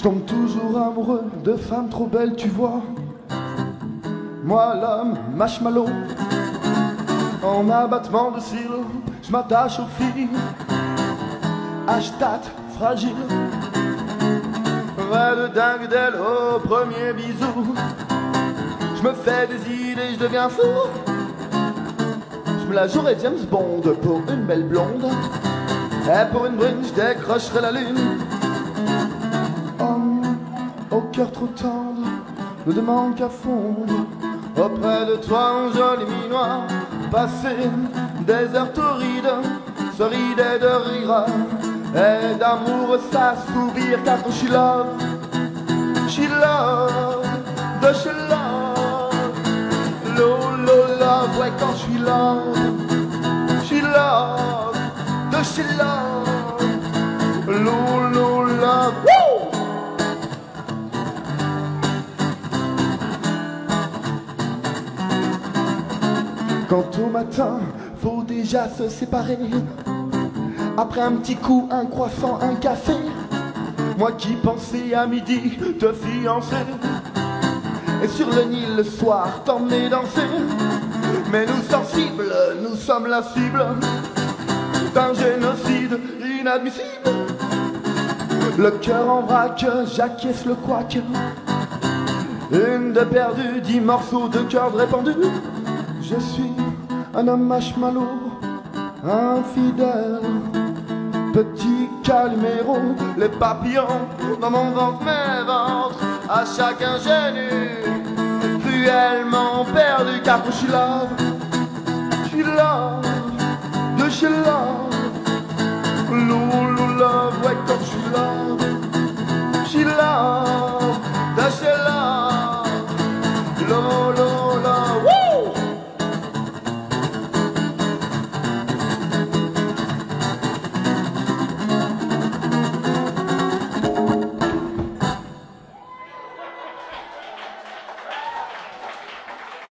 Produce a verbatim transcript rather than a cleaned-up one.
tombe toujours amoureux de femmes trop belles, tu vois. Moi l'homme marshmallow, en abattement de cils, je m'attache aux filles. Hashtag fragile, ouais de dingue d'elle au premier bisou. Je me fais des idées, je deviens fou. Je me la jouerai James Bond pour une belle blonde. Et pour une brune, je décrocherai la lune. Homme au cœur trop tendre, ne demande qu'à fondre auprès de toi, mon joli minois. Passer des heures torrides, se rider de rire et d'amour s'assouvir, car quand je suis love, je suis love, de chez love, lo lo love, ouais quand je suis love, je suis love, de chez love, lo lo love, woo! Quand au matin, faut déjà se séparer. Après un petit coup, un croissant, un café. Moi qui pensais à midi te fiancer, et sur le Nil le soir t'emmener danser. Mais nous sensibles, nous sommes la cible d'un génocide inadmissible. Le cœur en vrac, j'acquiesce le couac. Une de perdue, dix morceaux de cœur répandus. Je suis un homme marshmallow, infidèle, petit calimero, les papillons dans mon ventre, mes ventres, à chaque ingénu, cruellement perdu, car je suis love, je suis love, de chez love.